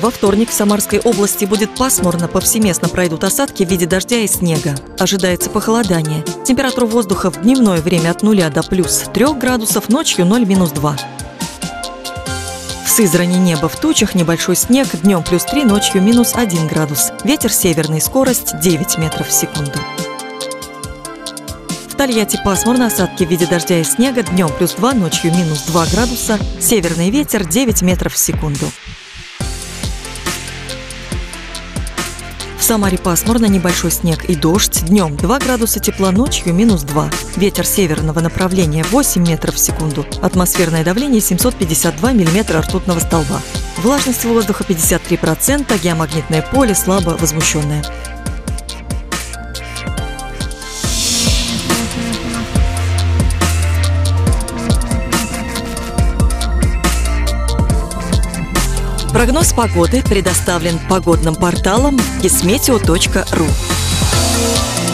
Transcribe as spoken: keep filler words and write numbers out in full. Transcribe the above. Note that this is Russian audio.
Во вторник в Самарской области будет пасмурно, повсеместно пройдут осадки в виде дождя и снега. Ожидается похолодание. Температура воздуха в дневное время от нуля до плюс трех градусов, ночью ноль-минус два. В Сызрани небо в тучах, небольшой снег, днем плюс три, ночью минус один градус. Ветер северный, скорость девять метров в секунду. В Тольятти пасмурно, осадки в виде дождя и снега, днем плюс два, ночью минус два градуса, северный ветер девять метров в секунду. В Самаре пасмурно, небольшой снег и дождь, днем два градуса тепла, ночью минус два. Ветер северного направления восемь метров в секунду, атмосферное давление семьсот пятьдесят два миллиметра ртутного столба. Влажность воздуха пятьдесят три процента, геомагнитное поле слабо возмущенное. Прогноз погоды предоставлен погодным порталом кисметео точка ру.